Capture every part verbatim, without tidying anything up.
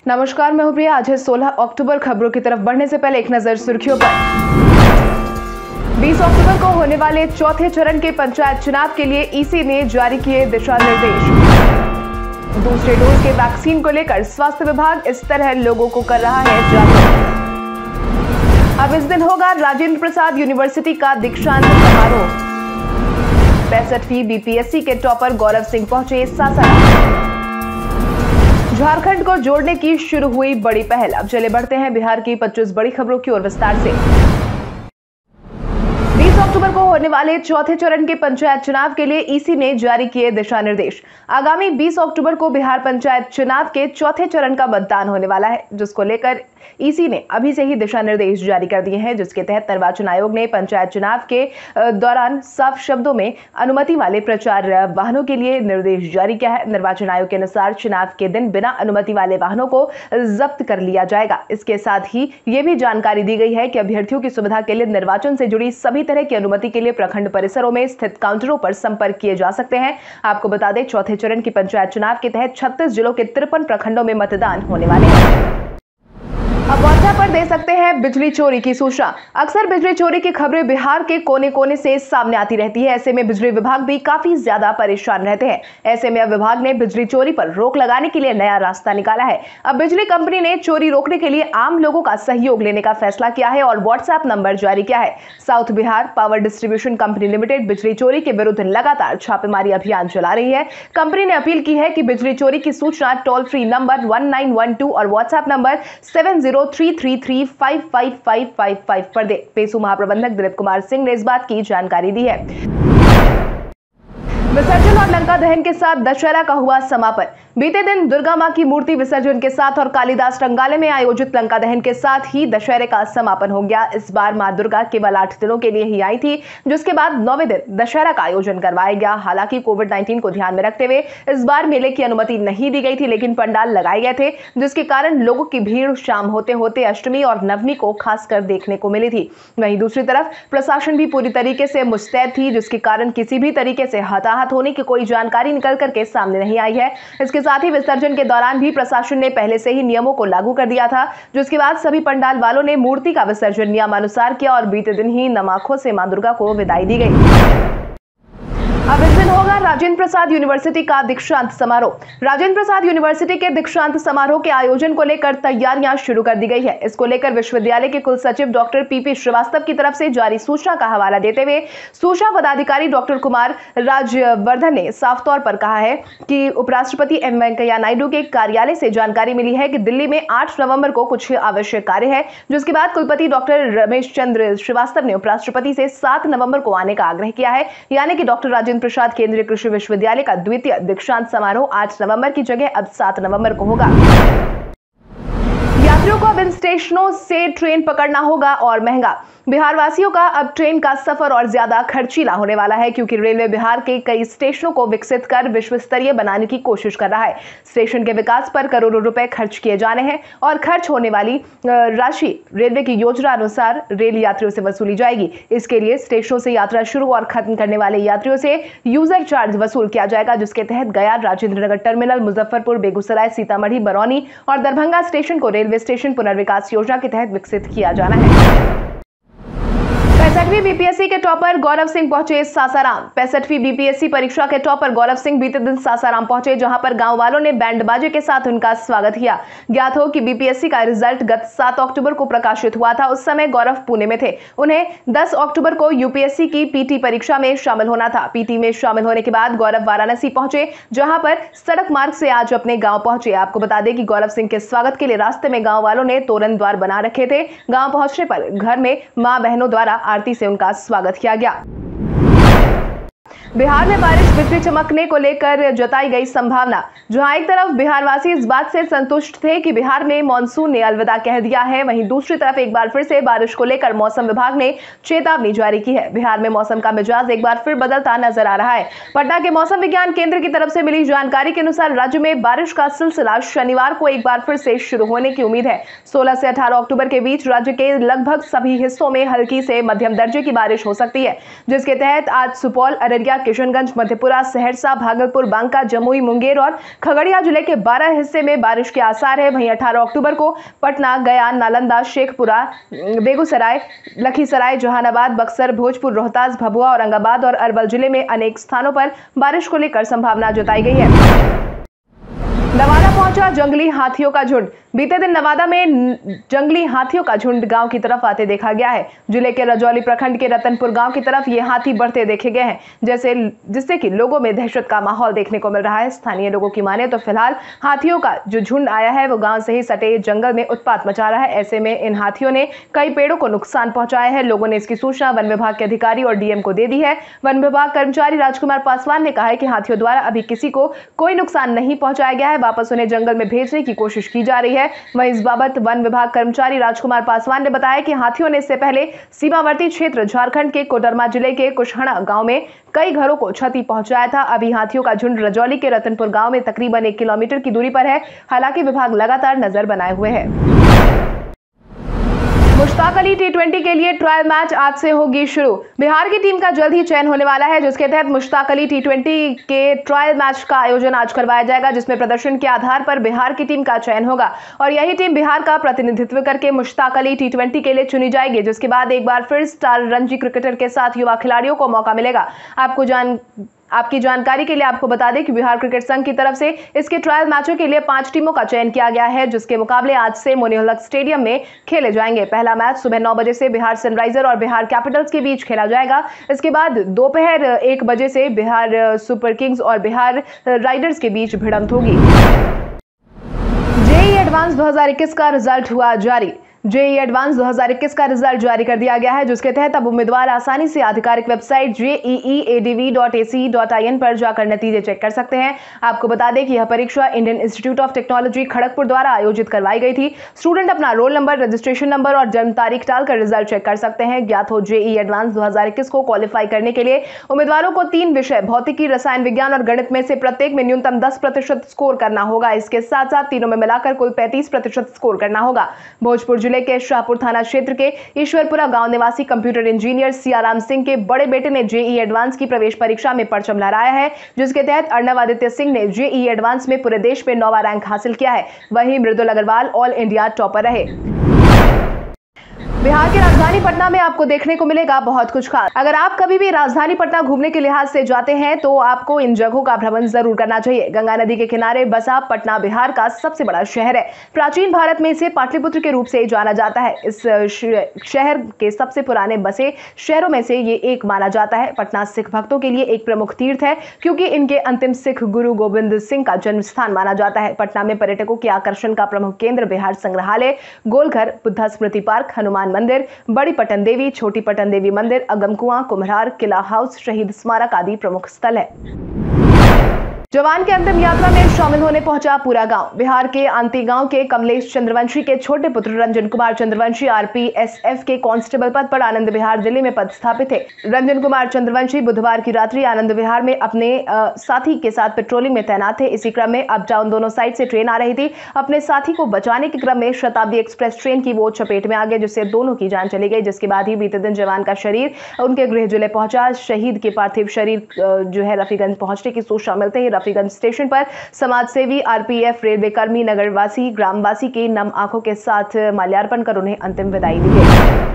नमस्कार, मैं हूं प्रिया। आज है सोलह अक्टूबर। खबरों की तरफ बढ़ने से पहले एक नजर सुर्खियों पर। बीस अक्टूबर को होने वाले चौथे चरण के पंचायत चुनाव के लिए ईसी ने जारी किए दिशा निर्देश। दूसरे डोज के वैक्सीन को लेकर स्वास्थ्य विभाग इस तरह लोगों को कर रहा है जागरूक। अब इस दिन होगा राजेंद्र प्रसाद यूनिवर्सिटी का दीक्षांत समारोह। पैंसठवीं बीपीएससी के टॉपर गौरव सिंह पहुंचे सासाराम। झारखंड को जोड़ने की शुरू हुई बड़ी पहल। अब चले बढ़ते हैं बिहार की पच्चीस बड़ी खबरों की ओर विस्तार से। बीस अक्टूबर को होने वाले चौथे चरण के पंचायत चुनाव के लिए ईसी ने जारी किए दिशा निर्देश। आगामी बीस अक्टूबर को बिहार पंचायत चुनाव के चौथे चरण का मतदान होने वाला है, जिसको लेकर ईसी ने अभी से ही दिशा निर्देश जारी कर दिए हैं, जिसके तहत निर्वाचन आयोग ने पंचायत चुनाव के दौरान साफ शब्दों में अनुमति वाले प्रचार वाहनों के लिए निर्देश जारी किया है। निर्वाचन आयोग के अनुसार चुनाव के दिन बिना अनुमति वाले वाहनों को जब्त कर लिया जाएगा। इसके साथ ही ये भी जानकारी दी गई है कि अभ्यर्थियों की सुविधा के लिए निर्वाचन से जुड़ी सभी तरह की अनुमति के लिए प्रखंड परिसरों में स्थित काउंटरों पर संपर्क किए जा सकते हैं। आपको बता दें, चौथे चरण की पंचायत चुनाव के तहत छत्तीस जिलों के तिरपन प्रखंडों में मतदान होने वाले हैं। अब व्हाट्सएप पर दे सकते हैं बिजली चोरी की सूचना। अक्सर बिजली चोरी की खबरें बिहार के कोने कोने से सामने आती रहती है। ऐसे में बिजली विभाग भी काफी ज्यादा परेशान रहते हैं। ऐसे में अब विभाग ने बिजली चोरी पर रोक लगाने के लिए नया रास्ता निकाला है। अब बिजली कंपनी ने चोरी रोकने के लिए आम लोगों का सहयोग लेने का फैसला किया है और व्हाट्सएप नंबर जारी किया है। South Bihar power distribution company limited बिजली चोरी के विरुद्ध लगातार छापेमारी अभियान चला रही है। कंपनी ने अपील की है कि बिजली चोरी की सूचना toll free number one nine one two और WhatsApp number seven zero three three three five five five five five पर दे। पेसू महाप्रबंधक दिलीप कुमार सिंह ने इस बात की जानकारी दी है। विसर्जन और लंका दहन के साथ दशहरा का हुआ समापन। बीते दिन दुर्गा मां की मूर्ति विसर्जन के साथ और कालिदास रंगालय में आयोजित लंका दहन के साथ ही दशहरे का समापन हो गया। इस बार मां दुर्गा केवल आठ दिनों के लिए ही आई थी, जिसके बाद नौवें दिन दशहरा का आयोजन करवाया गया। हालांकि कोविड नाइन्टीन को ध्यान में रखते हुए इस बार मेले की अनुमति नहीं दी गई थी, लेकिन पंडाल लगाए गए थे, जिसके कारण लोगों की भीड़ शाम होते होते अष्टमी और नवमी को खासकर देखने को मिली थी। वहीं दूसरी तरफ प्रशासन भी पूरी तरीके से मुस्तैद थी, जिसके कारण किसी भी तरीके से हताहत होने की कोई जानकारी निकल करके सामने नहीं आई है। इसके साथ ही विसर्जन के दौरान भी प्रशासन ने पहले से ही नियमों को लागू कर दिया था, जिसके बाद सभी पंडाल वालों ने मूर्ति का विसर्जन नियमानुसार किया और बीते दिन ही नम आंखों से मां दुर्गा को विदाई दी गई। अब इस दिन होगा राजेंद्र प्रसाद यूनिवर्सिटी का दीक्षांत समारोह। राजेंद्र प्रसाद यूनिवर्सिटी के दीक्षांत समारोह के आयोजन को लेकर तैयारियां शुरू कर दी गई है। इसको लेकर विश्वविद्यालय के कुल सचिव डॉक्टर पीपी श्रीवास्तव की तरफ से जारी सूचना का हवाला देते हुए सूचना पदाधिकारी डॉक्टर कुमार राजवर्धन ने साफ तौर पर कहा है कि उपराष्ट्रपति एम वेंकैया नायडू के कार्यालय से जानकारी मिली है कि दिल्ली में आठ नवंबर को कुछ आवश्यक कार्य है, जिसके बाद कुलपति डॉक्टर रमेश चंद्र श्रीवास्तव ने उपराष्ट्रपति से सात नवंबर को आने का आग्रह किया है। यानी कि डॉक्टर राजेंद्र प्रसाद केंद्रीय कृषि विश्वविद्यालय का द्वितीय दीक्षांत समारोह आठ नवंबर की जगह अब सात नवंबर को होगा। यात्रियों को अब इन स्टेशनों से ट्रेन पकड़ना होगा और महंगा। बिहार वासियों का अब ट्रेन का सफर और ज्यादा खर्चीला होने वाला है, क्योंकि रेलवे बिहार के कई स्टेशनों को विकसित कर विश्व स्तरीय बनाने की कोशिश कर रहा है। स्टेशन के विकास पर करोड़ों रुपए खर्च किए जाने हैं और खर्च होने वाली राशि रेलवे की योजना अनुसार रेल यात्रियों से वसूली जाएगी। इसके लिए स्टेशनों से यात्रा शुरू और खत्म करने वाले यात्रियों से यूजर चार्ज वसूल किया जाएगा, जिसके तहत गया, राजेंद्र नगर टर्मिनल, मुजफ्फरपुर, बेगूसराय, सीतामढ़ी, बरौनी और दरभंगा स्टेशन को रेलवे स्टेशन पुनर्विकास योजना के तहत विकसित किया जाना है। पैंसठवीं बीपीएससी के टॉपर गौरव सिंह पहुंचे सासाराम। पैंसठवीं बीपीएससी परीक्षा के टॉपर गौरव सिंह बीते दिन सासाराम पहुंचे, जहां पर गांव वालों ने बैंड बाजे के साथ उनका स्वागत किया। ज्ञात हो कि बीपीएससी का रिजल्ट गत सात अक्टूबर को प्रकाशित हुआ था। उस समय गौरव पुणे में थे। उन्हें दस अक्टूबर को यूपीएससी की पीटी परीक्षा में शामिल होना था। पीटी में शामिल होने के बाद गौरव वाराणसी पहुंचे, जहां पर सड़क मार्ग से आज अपने गाँव पहुंचे। आपको बता दें कि गौरव सिंह के स्वागत के लिए रास्ते में गाँव वालों ने तोरण द्वार बना रखे थे। गाँव पहुंचने पर घर में मां बहनों द्वारा आरती से उनका स्वागत किया गया। बिहार में बारिश बिजली चमकने को लेकर जताई गई संभावना। जहां एक तरफ बिहारवासी इस बात से संतुष्ट थे कि बिहार में मानसून ने अलविदा कह दिया है, वहीं दूसरी तरफ एक बार फिर से बारिश को लेकर मौसम विभाग ने चेतावनी जारी की है। बिहार में मौसम का मिजाज एक बार फिर बदलता नजर आ रहा है। पटना के मौसम विज्ञान केंद्र की तरफ से मिली जानकारी के अनुसार राज्य में बारिश का सिलसिला शनिवार को एक बार फिर से शुरू होने की उम्मीद है। सोलह से अठारह अक्टूबर के बीच राज्य के लगभग सभी हिस्सों में हल्की से मध्यम दर्जे की बारिश हो सकती है, जिसके तहत आज सुपौल, अररिया, किशनगंज, मधेपुरा, सहरसा, भागलपुर, बांका, जमुई, मुंगेर और खगड़िया जिले के बारह हिस्से में बारिश के आसार है। वहीं अठारह अक्टूबर को पटना, गया, नालंदा, शेखपुरा, बेगूसराय, लखीसराय, जहानाबाद, बक्सर, भोजपुर, रोहतास, भभुआ, औरंगाबाद और अरवल जिले में अनेक स्थानों पर बारिश को लेकर संभावना जताई गई है। नवादा पहुंचा जंगली हाथियों का झुंड। बीते दिन नवादा में जंगली हाथियों का झुंड गांव की तरफ आते देखा गया है। जिले के रजौली प्रखंड के रतनपुर गांव की तरफ ये हाथी बढ़ते देखे गए हैं, जैसे जिससे कि लोगों में दहशत का माहौल देखने को मिल रहा है। स्थानीय लोगों की माने तो फिलहाल हाथियों का जो झुंड आया है वो गांव से ही सटे जंगल में उत्पात मचा रहा है। ऐसे में इन हाथियों ने कई पेड़ों को नुकसान पहुंचाया है। लोगों ने इसकी सूचना वन विभाग के अधिकारी और डीएम को दे दी है। वन विभाग कर्मचारी राजकुमार पासवान ने कहा है कि हाथियों द्वारा अभी किसी को कोई नुकसान नहीं पहुंचाया गया है। वापस उन्हें जंगल में भेजने की कोशिश की जा रही है। वहीं इस बाबत वन विभाग कर्मचारी राजकुमार पासवान ने बताया कि हाथियों ने इससे पहले सीमावर्ती क्षेत्र झारखंड के कोडरमा जिले के कुशहड़ा गांव में कई घरों को क्षति पहुंचाया था। अभी हाथियों का झुंड रजौली के रतनपुर गांव में तकरीबन एक किलोमीटर की दूरी पर है। हालांकि विभाग लगातार नजर बनाए हुए है। मुश्ताक अली टी ट्वेंटी के लिए ट्रायल मैच आज से होगी शुरू। बिहार की टीम का जल्द ही चयन होने वाला है, जिसके तहत मुश्ताक अली टी ट्वेंटी के ट्रायल मैच का आयोजन आज करवाया जाएगा, जिसमें प्रदर्शन के आधार पर बिहार की टीम का चयन होगा और यही टीम बिहार का प्रतिनिधित्व करके मुश्ताक अली टी ट्वेंटी के लिए चुनी जाएगी, जिसके बाद एक बार फिर स्टार रणजी क्रिकेटर के साथ युवा खिलाड़ियों को मौका मिलेगा। आपको जान आपकी जानकारी के लिए आपको बता दें कि बिहार क्रिकेट संघ की तरफ से इसके ट्रायल मैचों के लिए पांच टीमों का चयन किया गया है, जिसके मुकाबले आज से मोनीहलक स्टेडियम में खेले जाएंगे। पहला मैच सुबह नौ बजे से बिहार सनराइजर और बिहार कैपिटल्स के बीच खेला जाएगा। इसके बाद दोपहर एक बजे से बिहार सुपर किंग्स और बिहार राइडर्स के बीच भिड़ंत होगी। जेईई एडवांस दो हज़ार इक्कीस का रिजल्ट हुआ जारी। जेईई एडवांस दो हज़ार इक्कीस का रिजल्ट जारी कर दिया गया है, जिसके तहत अब उम्मीदवार आसानी से आधिकारिक website JEE ADV dot A C dot I N पर जाकर नतीजे चेक कर सकते हैं। आपको बता दें कि यह परीक्षा Indian Institute of Technology Kharagpur द्वारा आयोजित करवाई गई थी। स्टूडेंट अपना रोल नंबर, रजिस्ट्रेशन नंबर और जन्म तारीख डालकर रिजल्ट चेक कर सकते हैं। ज्ञात हो, जेईई एडवांस दो हज़ार इक्कीस को क्वालिफाई करने के लिए उम्मीदवारों को तीन विषय भौतिकी, रसायन विज्ञान और गणित में से प्रत्येक में न्यूनतम दस प्रतिशत स्कोर करना होगा। इसके साथ साथ तीनों में मिलाकर कुल पैंतीस प्रतिशत स्कोर करना होगा। भोजपुर जिले के शाहपुर थाना क्षेत्र के ईश्वरपुरा गांव निवासी कंप्यूटर इंजीनियर सियाराम सिंह के बड़े बेटे ने जेईई एडवांस की प्रवेश परीक्षा में परचम लहराया है, जिसके तहत अर्णव आदित्य सिंह ने जेईई एडवांस में पूरे देश में नौवां रैंक हासिल किया है। वहीं Mridul Agrawal all India topper रहे। बिहार की राजधानी पटना में आपको देखने को मिलेगा बहुत कुछ खास। अगर आप कभी भी राजधानी पटना घूमने के लिहाज से जाते हैं तो आपको इन जगहों का भ्रमण जरूर करना चाहिए। गंगा नदी के किनारे बसा पटना बिहार का सबसे बड़ा शहर है। प्राचीन भारत में इसे पाटलिपुत्र के रूप से जाना जाता है। इस शहर के सबसे पुराने बसे शहरों में से ये एक माना जाता है। पटना सिख भक्तों के लिए एक प्रमुख तीर्थ है, क्योंकि इनके अंतिम सिख गुरु गोविंद सिंह का जन्म स्थान माना जाता है। पटना में पर्यटकों के आकर्षण का प्रमुख केंद्र बिहार संग्रहालय, गोलघर, बुद्धा स्मृति पार्क, हनुमान मंदिर, बड़ी पटन देवी, छोटी पटन देवी मंदिर, अगमकुआं, कुम्हरार, किला हाउस, शहीद स्मारक आदि प्रमुख स्थल है। जवान के अंतिम यात्रा में शामिल होने पहुंचा पूरा गांव। बिहार के आंती गांव के कमलेश चंद्रवंशी के छोटे पुत्र रंजन कुमार चंद्रवंशी आरपीएसएफ के कांस्टेबल पद पर आनंद विहार दिल्ली में पदस्थापित थे। रंजन कुमार चंद्रवंशी बुधवार की रात्रि आनंद विहार में अपने आ, साथी के साथ पेट्रोलिंग में तैनात थे। इसी क्रम में अप डाउन दोनों साइड से ट्रेन आ रही थी। अपने साथी को बचाने के क्रम में शताब्दी एक्सप्रेस ट्रेन की वो चपेट में आ गए, जिससे दोनों की जान चली गई। जिसके बाद ही बीते दिन जवान का शरीर उनके गृह जिले पहुंचा। शहीद के पार्थिव शरीर जो है रफीगंज पहुंचने की सूचना मिलते ही रफीगंज स्टेशन पर समाजसेवी, आरपीएफ, रेलवे कर्मी, नगरवासी, ग्रामवासी की नम आंखों के साथ माल्यार्पण कर उन्हें अंतिम विदाई दी गई।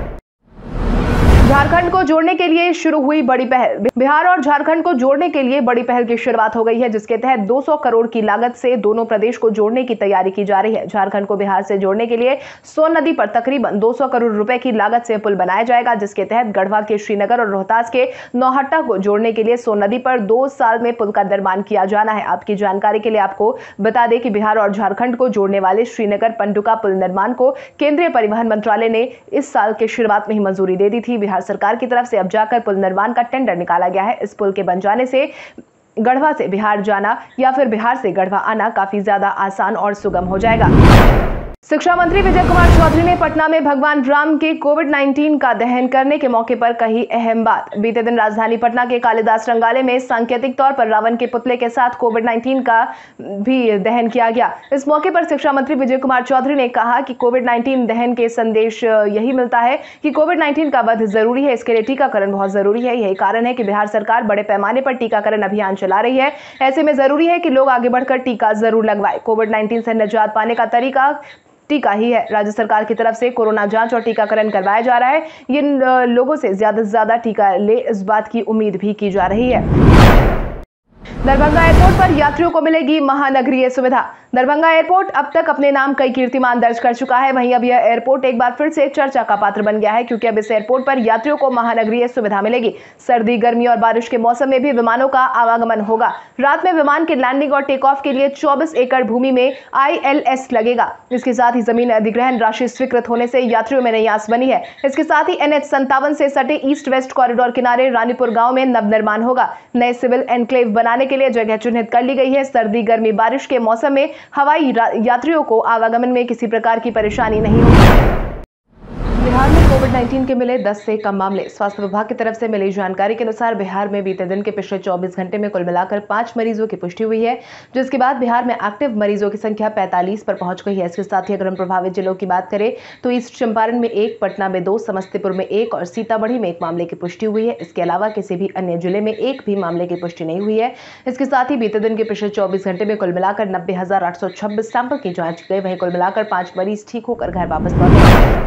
झारखंड को जोड़ने के लिए शुरू हुई बड़ी पहल। बिहार और झारखंड को जोड़ने के लिए बड़ी पहल की शुरुआत हो गई है, जिसके तहत दो सौ करोड़ की लागत से दोनों प्रदेश को जोड़ने की तैयारी की जा रही है। झारखंड को बिहार से जोड़ने के लिए सोन नदी पर तकरीबन दो सौ करोड़ रुपए की लागत से पुल बनाया जाएगा, जिसके तहत गढ़वा के श्रीनगर और रोहतास के नौहट्टा को जोड़ने के लिए सोन नदी पर दो साल में पुल का निर्माण किया जाना है। आपकी जानकारी के लिए आपको बता दें कि बिहार और झारखंड को जोड़ने वाले श्रीनगर पंडुका पुल निर्माण को केंद्रीय परिवहन मंत्रालय ने इस साल के शुरुआत में ही मंजूरी दे दी थी। बिहार सरकार की तरफ से अब जाकर पुल निर्माण का टेंडर निकाला गया है। इस पुल के बन जाने से गढ़वा से बिहार जाना या फिर बिहार से गढ़वा आना काफी ज्यादा आसान और सुगम हो जाएगा। शिक्षा मंत्री विजय कुमार चौधरी ने पटना में भगवान राम के कोविड उन्नीस का दहन करने के मौके पर कही अहम बात। बीते दिन राजधानी पटना के कालिदास रंगालय में सांकेतिक तौर पर रावण के पुतले के साथ कोविड उन्नीस का भी दहन किया गया। इस मौके पर शिक्षा मंत्री विजय कुमार चौधरी ने कहा कि कोविड उन्नीस दहन के संदेश यही मिलता है कि कोविड उन्नीस का वध जरूरी है, इसके लिए टीकाकरण बहुत जरूरी है। यही कारण है कि बिहार सरकार बड़े पैमाने पर टीकाकरण अभियान चला रही है। ऐसे में जरूरी है कि लोग आगे बढ़कर टीका जरूर लगवाएं। कोविड उन्नीस से निजात पाने का तरीका टीका ही है। राज्य सरकार की तरफ से कोरोना जांच और टीकाकरण करवाया जा रहा है। इन लोगों से ज्यादा से ज्यादा टीका ले, इस बात की उम्मीद भी की जा रही है। दरभंगा एयरपोर्ट पर यात्रियों को मिलेगी महानगरीय सुविधा। दरभंगा एयरपोर्ट अब तक अपने नाम कई कीर्तिमान दर्ज कर चुका है। वहीं अब यह एयरपोर्ट एक बार फिर से चर्चा का पात्र बन गया है, क्योंकि अब इस एयरपोर्ट पर यात्रियों को महानगरीय सुविधा मिलेगी। सर्दी, गर्मी और बारिश के मौसम में भी विमानों का आवागमन होगा। रात में विमान के लैंडिंग और टेक ऑफ के लिए चौबीस एकड़ भूमि में आई एल एस लगेगा। इसके साथ ही जमीन अधिग्रहण राशि स्वीकृत होने से यात्रियों में नई आस बनी है। इसके साथ ही एन एच संतावन से सटे ईस्ट वेस्ट कॉरिडोर किनारे रानीपुर गांव में नवनिर्माण होगा। नए सिविल एनक्लेव बनाने के लिए जगह चिन्हित कर ली गई है। सर्दी, गर्मी, बारिश के मौसम में हवाई यात्रियों को आवागमन में किसी प्रकार की परेशानी नहीं होगी। बिहार में कोविड उन्नीस के मिले दस से कम मामले। स्वास्थ्य विभाग की तरफ से मिली जानकारी के अनुसार बिहार में बीते दिन के पिछले चौबीस घंटे में कुल मिलाकर पांच मरीजों की पुष्टि हुई है, जिसके बाद बिहार में एक्टिव मरीजों की संख्या पैंतालीस पर पहुंच गई है। इसके साथ ही अगर हम प्रभावित जिलों की बात करें तो ईस्ट चंपारण में एक, पटना में दो, समस्तीपुर में एक और सीतामढ़ी में एक मामले की पुष्टि हुई है। इसके अलावा किसी भी अन्य जिले में एक भी मामले की पुष्टि नहीं हुई है। इसके साथ ही बीते दिन के पिछले चौबीस घंटे में कुल मिलाकर नब्बे हजार आठ सौ छब्बीस सैंपल की जांच की गई। वहीं कुल मिलाकर पांच मरीज ठीक होकर घर वापस लौटे।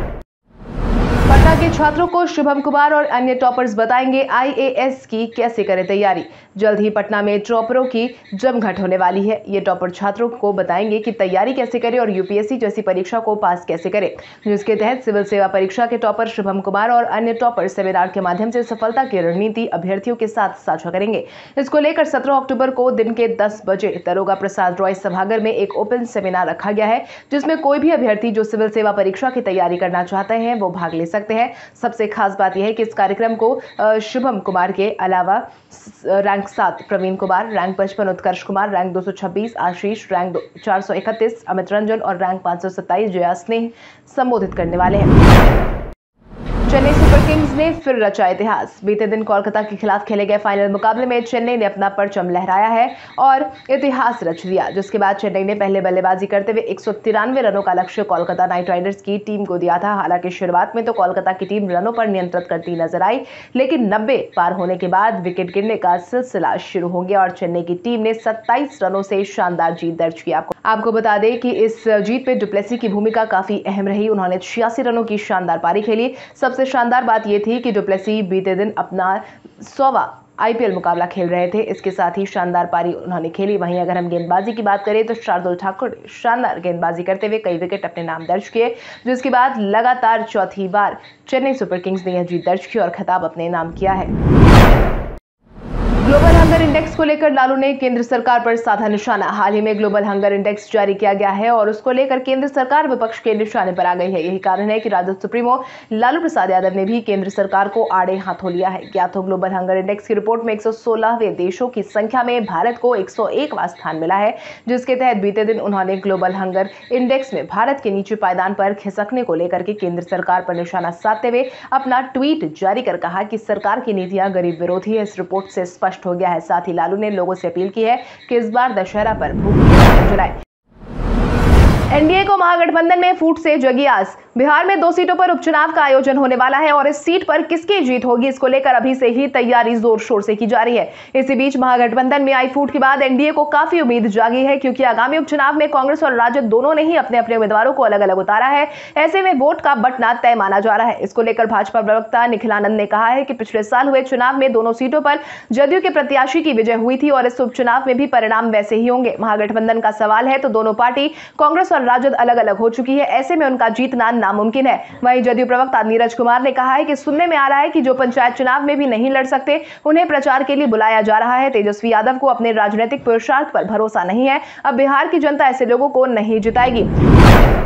पटना के छात्रों को शुभम कुमार और अन्य टॉपर्स बताएंगे आई ए एस की कैसे करें तैयारी। जल्द ही पटना में टॉपरों की जमघट होने वाली है। ये टॉपर छात्रों को बताएंगे कि तैयारी कैसे करें और यू पी एस सी जैसी परीक्षा को पास कैसे करें, जिसके तहत सिविल सेवा परीक्षा के टॉपर शुभम कुमार और अन्य टॉपर सेमिनार के माध्यम से सफलता की रणनीति अभ्यर्थियों के साथ साझा करेंगे। इसको लेकर सत्रह अक्टूबर को दिन के दस बजे दरोगा प्रसाद रॉय सभागार में एक ओपन सेमिनार रखा गया है, जिसमें कोई भी अभ्यर्थी जो सिविल सेवा परीक्षा की तैयारी करना चाहते हैं वो भाग ले सकते हैं। सबसे खास बात यह है कि इस कार्यक्रम को शुभम कुमार के अलावा रैंक सात प्रवीण कुमार, रैंक पचपन उत्कर्ष कुमार, रैंक दो सौ छब्बीस आशीष, रैंक चार सौ इकतीस अमित रंजन और रैंक पाँच सौ सत्ताईस जया स्नेह संबोधित करने वाले हैं। चेन्नई सुपर किंग्स ने फिर रचा इतिहास। बीते दिन कोलकाता के खिलाफ खेले गए फाइनल मुकाबले में चेन्नई ने अपना परचम लहराया है और इतिहास रच दिया, जिसके बाद चेन्नई ने पहले बल्लेबाजी करते हुए एक सौ तिरानवे रनों का लक्ष्य कोलकाता नाइट राइडर्स की टीम को दिया था। हालांकि शुरुआत में तो कोलकाता की टीम रनों पर नियंत्रित करती नजर आई, लेकिन नब्बे पार होने के बाद विकेट गिरने का सिलसिला शुरू हो गया और चेन्नई की टीम ने सत्ताईस रनों से शानदार जीत दर्ज की। आपको आपको बता दें कि इस जीत में डुप्लेसी की भूमिका काफी अहम रही। उन्होंने छियासी रनों की शानदार पारी खेली। सबसे शानदार बात यह थी कि डुप्लेसी बीते दिन अपना सौवा आई पी एल मुकाबला खेल रहे थे। इसके साथ ही शानदार पारी उन्होंने खेली। वहीं अगर हम गेंदबाजी की बात करें तो शार्दुल ठाकुर ने शानदार गेंदबाजी करते हुए कई विकेट अपने नाम दर्ज किए, जिसके बाद लगातार चौथी बार चेन्नई सुपर किंग्स ने यह जीत दर्ज की और खिताब अपने नाम किया है। ग्लोबल हंगर इंडेक्स को लेकर लालू ने केंद्र सरकार पर साधा निशाना। हाल ही में ग्लोबल हंगर इंडेक्स जारी किया गया है और उसको लेकर केंद्र सरकार विपक्ष के निशाने पर आ गई है। यही कारण है कि राजद सुप्रीमो लालू प्रसाद यादव ने भी केंद्र सरकार को आड़े हाथों लिया है। ज्ञात हो ग्लोबल हंगर इंडेक्स की रिपोर्ट में एक सौ सोलहवें देशों की संख्या में भारत को एक सौ एकवां स्थान मिला है, जिसके तहत बीते दिन उन्होंने ग्लोबल हंगर इंडेक्स में भारत के नीचे पायदान पर खिसकने को लेकर के केंद्र सरकार पर निशाना साधते हुए अपना ट्वीट जारी कर कहा कि सरकार की नीतियां गरीब विरोधी है। इस रिपोर्ट से स्पष्ट हो गया है। साथ ही लालू ने लोगों से अपील की है कि इस बार दशहरा पर भूख जलाएं। एन डी ए को महागठबंधन में फूट से जगी आस। बिहार में दो सीटों पर उपचुनाव का आयोजन होने वाला है और इस सीट पर किसकी जीत होगी, इसको लेकर अभी से ही तैयारी जोर शोर से की जा रही है। इसी बीच महागठबंधन में आई फूट के बाद एन डी ए को काफी उम्मीद जागी है, क्योंकि आगामी उपचुनाव में कांग्रेस और राजद दोनों ने ही अपने अपने उम्मीदवारों को अलग अलग उतारा है। ऐसे में वोट का बंटना तय माना जा रहा है। इसको लेकर भाजपा प्रवक्ता निखिल आनंद ने कहा है कि पिछले साल हुए चुनाव में दोनों सीटों पर जदयू के प्रत्याशी की विजय हुई थी और इस उपचुनाव में भी परिणाम वैसे ही होंगे। महागठबंधन का सवाल है तो दोनों पार्टी कांग्रेस और राजद अलग अलग हो चुकी है। ऐसे में उनका जीतना नामुमकिन है। वहीं जदयू प्रवक्ता नीरज कुमार ने कहा है कि सुनने में आ रहा है कि जो पंचायत चुनाव में भी नहीं लड़ सकते उन्हें प्रचार के लिए बुलाया जा रहा है। तेजस्वी यादव को अपने राजनीतिक पुरुषार्थ पर भरोसा नहीं है। अब बिहार की जनता ऐसे लोगों को नहीं जिताएगी।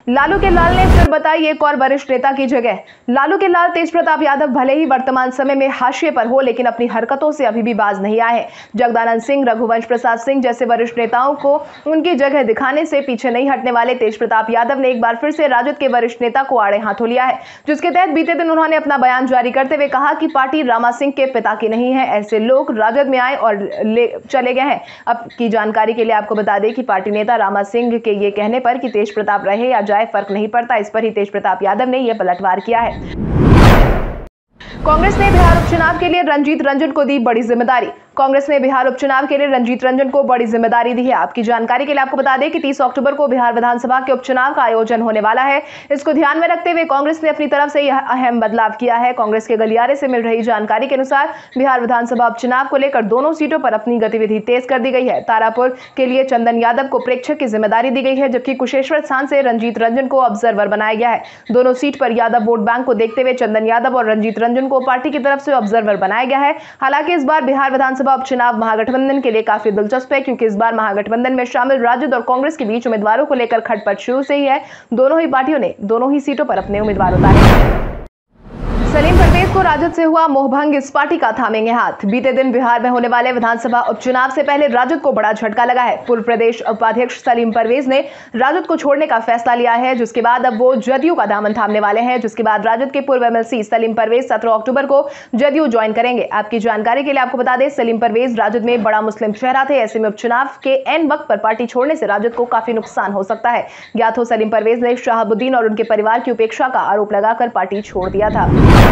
लालू के लाल ने फिर बताई एक और वरिष्ठ नेता की जगह। लालू के लाल तेज प्रताप यादव भले ही वर्तमान समय में हाशिए पर हो, लेकिन अपनी हरकतों से अभी भी बाज नहीं आए हैं। जगदानंद सिंह, रघुवंश प्रसाद सिंह जैसे वरिष्ठ नेताओं को उनकी जगह दिखाने से पीछे नहीं हटने वाले तेज प्रताप यादव ने एक बार फिर से राजद के वरिष्ठ नेता को आड़े हाथों लिया है, जिसके तहत बीते दिन उन्होंने अपना बयान जारी करते हुए कहा कि पार्टी रामा सिंह के पिता की नहीं है। ऐसे लोग राजद में आए और ले चले गए हैं। अब की जानकारी के लिए आपको बता दें कि पार्टी नेता रामा सिंह के ये कहने पर कि तेज प्रताप रहे या जाए फर्क नहीं पड़ता, इस पर ही तेज प्रताप यादव ने यह पलटवार किया है। कांग्रेस ने बिहार उपचुनाव के लिए रंजीत रंजन को दी बड़ी जिम्मेदारी। कांग्रेस ने बिहार उपचुनाव के लिए रंजीत रंजन को बड़ी जिम्मेदारी दी है। आपकी जानकारी के लिए आपको बता दें कि तीस अक्टूबर को बिहार विधानसभा के उपचुनाव का आयोजन होने वाला है। इसको ध्यान में रखते हुए कांग्रेस ने अपनी तरफ से यह अहम बदलाव किया है। कांग्रेस के गलियारे से मिल रही जानकारी के अनुसार बिहार विधानसभा उपचुनाव को लेकर दोनों सीटों पर अपनी गतिविधि तेज कर दी गई है। तारापुर के लिए चंदन यादव को प्रेक्षक की जिम्मेदारी दी गई है, जबकि कुशेश्वर स्थान से रंजीत रंजन को ऑब्जर्वर बनाया गया है। दोनों सीट पर यादव वोट बैंक को देखते हुए चंदन यादव और रंजीत रंजन को पार्टी की तरफ से ऑब्जर्वर बनाया गया है। हालांकि इस बार बिहार विधानसभा उपचुनाव महागठबंधन के लिए काफी दिलचस्प है, क्योंकि इस बार महागठबंधन में शामिल राजद और कांग्रेस के बीच उम्मीदवारों को लेकर खटपट शुरू से ही है। दोनों ही पार्टियों ने दोनों ही सीटों पर अपने उम्मीदवार उतारे। सलीम परवेज को राजद से हुआ मोहभंग, इस पार्टी का थामेंगे हाथ। बीते दिन बिहार में होने वाले विधानसभा उपचुनाव से पहले राजद को बड़ा झटका लगा है। पूर्व प्रदेश उपाध्यक्ष सलीम परवेज ने राजद को छोड़ने का फैसला लिया है, जिसके बाद अब वो जदयू का दामन थामने वाले हैं। जिसके बाद राजद के पूर्व एमएलसी सलीम परवेज सत्रह अक्टूबर को जदयू ज्वाइन करेंगे। आपकी जानकारी के लिए आपको बता दें, सलीम परवेज राजद में बड़ा मुस्लिम चेहरा थे। ऐसे में उपचुनाव के एन वक्त पर पार्टी छोड़ने से राजद को काफी नुकसान हो सकता है। ज्ञात हो, सलीम परवेज ने शहाबुद्दीन और उनके परिवार की उपेक्षा का आरोप लगाकर पार्टी छोड़ दिया था।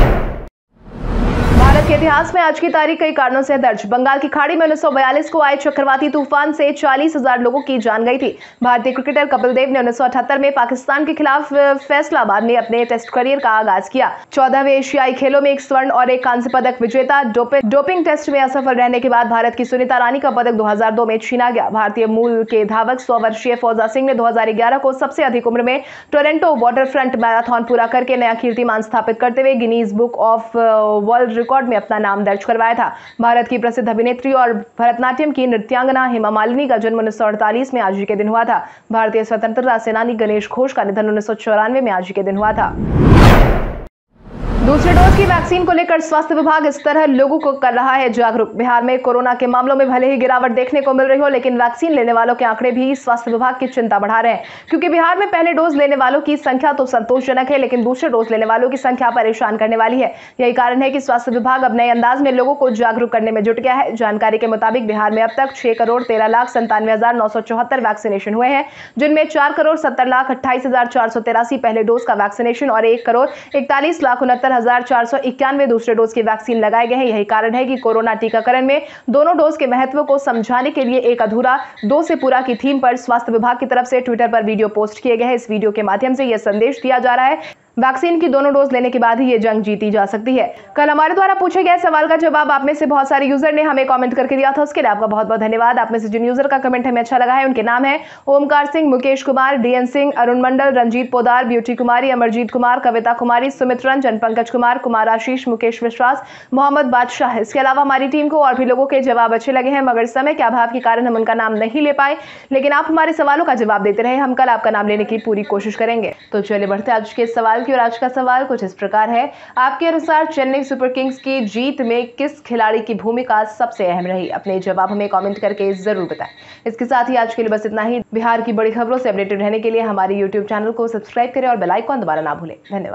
भारत के इतिहास में आज की तारीख कई कारणों से दर्ज। बंगाल की खाड़ी में उन्नीस सौ बयालीस को आए चक्रवाती तूफान से चालीस हजार लोगों की जान गई थी। भारतीय क्रिकेटर कपिल देव ने उन्नीस सौ अठहत्तर में पाकिस्तान के खिलाफ फैसलाबाद में अपने टेस्ट करियर का आगाज किया। चौदहवें एशियाई खेलों में एक स्वर्ण और एक कांस्य पदक विजेता। डोपिंग डोपिंग टेस्ट में असफल रहने के बाद भारत की सुनीता रानी का पदक दो हजार दो में छीना गया। भारतीय मूल के धावक सौ वर्षीय फौजा सिंह ने दो हजार ग्यारह को सबसे अधिक उम्र में टोरंटो वाटरफ्रंट मैराथन पूरा करके नया कीर्तिमान स्थापित करते हुए Guinness book of world record में अपना नाम दर्ज करवाया था। भारत की प्रसिद्ध अभिनेत्री और भरतनाट्यम की नृत्यांगना हेमा मालिनी का जन्म उन्नीस सौ अड़तालीस में आज ही के दिन हुआ था। भारतीय स्वतंत्रता सेनानी गणेश घोष का निधन उन्नीस सौ चौरानवे में आज ही के दिन हुआ था। दूसरे डोज की वैक्सीन को लेकर स्वास्थ्य विभाग इस तरह लोगों को कर रहा है जागरूक। बिहार में कोरोना के मामलों में भले ही गिरावट देखने को मिल रही हो, लेकिन वैक्सीन लेने वालों के आंकड़े भी स्वास्थ्य विभाग की चिंता बढ़ा रहे हैं, क्योंकि बिहार में पहले डोज लेने वालों की संख्या तो संतोषजनक है, लेकिन दूसरे डोज लेने वालों की संख्या परेशान करने वाली है। यही कारण है कि स्वास्थ्य विभाग अब नए अंदाज में लोगों को जागरूक करने में जुट गया है। जानकारी के मुताबिक बिहार में अब तक छह करोड़ तेरह लाख संतानवे हजार नौ सौ चौहत्तर वैक्सीनेशन हुए हैं, जिनमें चार करोड़ सत्तर लाख अट्ठाईस हजार चार सौ तिरासी पहले डोज का वैक्सीनेशन और एक करोड़ इकतालीस लाख उनहत्तर हजार चार सौ इक्यानवे दूसरे डोज की वैक्सीन लगाए गए हैं। यही कारण है कि कोरोना टीकाकरण में दोनों डोज के महत्व को समझाने के लिए एक अधूरा दो से पूरा की थीम पर स्वास्थ्य विभाग की तरफ से ट्विटर पर वीडियो पोस्ट किए गए हैं। इस वीडियो के माध्यम से यह संदेश दिया जा रहा है, वैक्सीन की दोनों डोज लेने के बाद ही ये जंग जीती जा सकती है। कल हमारे द्वारा पूछे गए सवाल का जवाब आप में से बहुत सारे यूजर ने हमें कमेंट करके दिया था, उसके लिए आपका बहुत बहुत धन्यवाद। आप में से जिन यूजर का कमेंट हमें अच्छा लगा है उनके नाम है ओमकार सिंह, मुकेश कुमार, डीएन सिंह, अरुण मंडल, रंजीत पोदार, ब्यूटी कुमारी, अमरजीत कुमार, कविता कुमारी, सुमित रंजन, पंकज कुमार, कुमार आशीष, मुकेश विश्वास, मोहम्मद बादशाह। इसके अलावा हमारी टीम को और भी लोगों के जवाब अच्छे लगे हैं, मगर समय के अभाव के कारण हम उनका नाम नहीं ले पाए, लेकिन आप हमारे सवालों का जवाब देते रहे। हम कल आपका नाम लेने की पूरी कोशिश करेंगे। तो चलिए बढ़ते आज के सवाल की, और आज का सवाल कुछ इस प्रकार है। आपके अनुसार चेन्नई सुपर किंग्स की जीत में किस खिलाड़ी की भूमिका सबसे अहम रही? अपने जवाब हमें कमेंट करके जरूर बताएं। इसके साथ ही आज के लिए बस इतना ही। बिहार की बड़ी खबरों से अपडेटेड रहने के लिए हमारे यूट्यूब चैनल को सब्सक्राइब करें और बेल आइकन दबाना ना भूलें। धन्यवाद।